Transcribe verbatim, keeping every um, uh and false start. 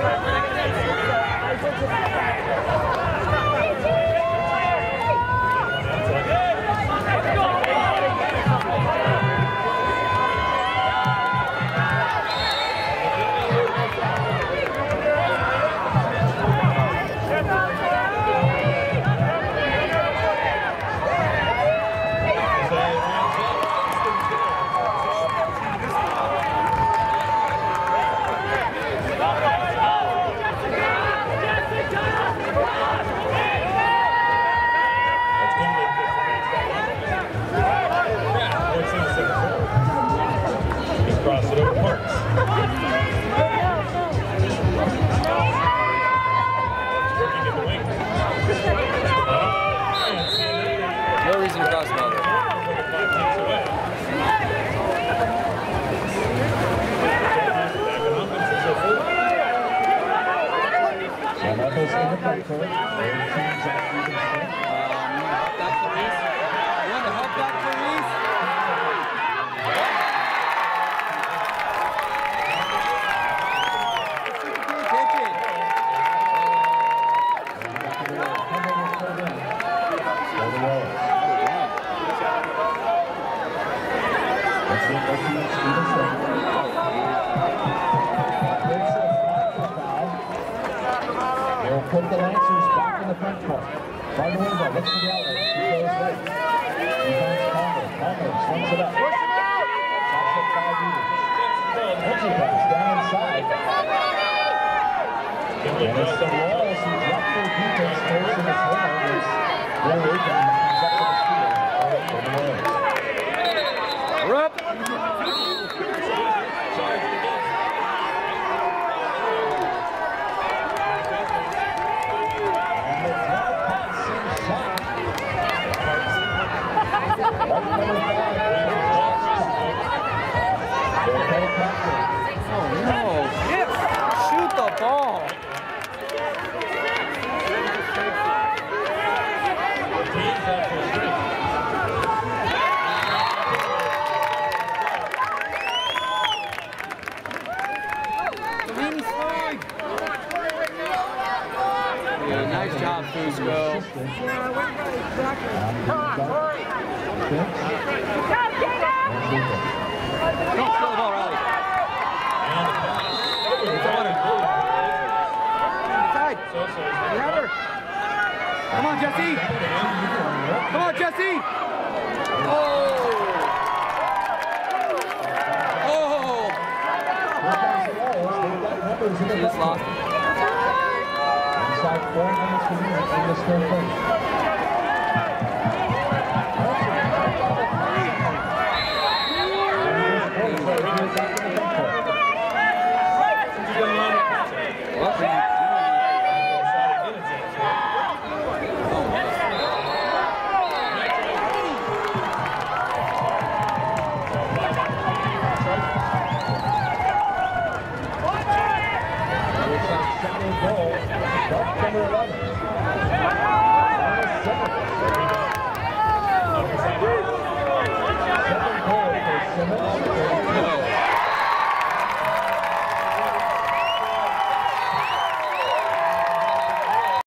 Put the Lancers back in the front court. Barnueva looks for the outlet. She goes late. Defense Palmer. Palmer swings it up. Push it out! Tops it five meters. Edgy pass down inside. And it's the Royals who dropped their defense first in his horns. They're open. He's up to the field for the Royals. We're up. Oh no! Shoot the ball! Yeah, nice job, Fusco. Don't steal the ball, Riley. Inside. Remember. Come on, Jesse. Come on, Jesse. Oh. Oh. He just lost it. Inside four minutes remaining in the still first. Number eleven.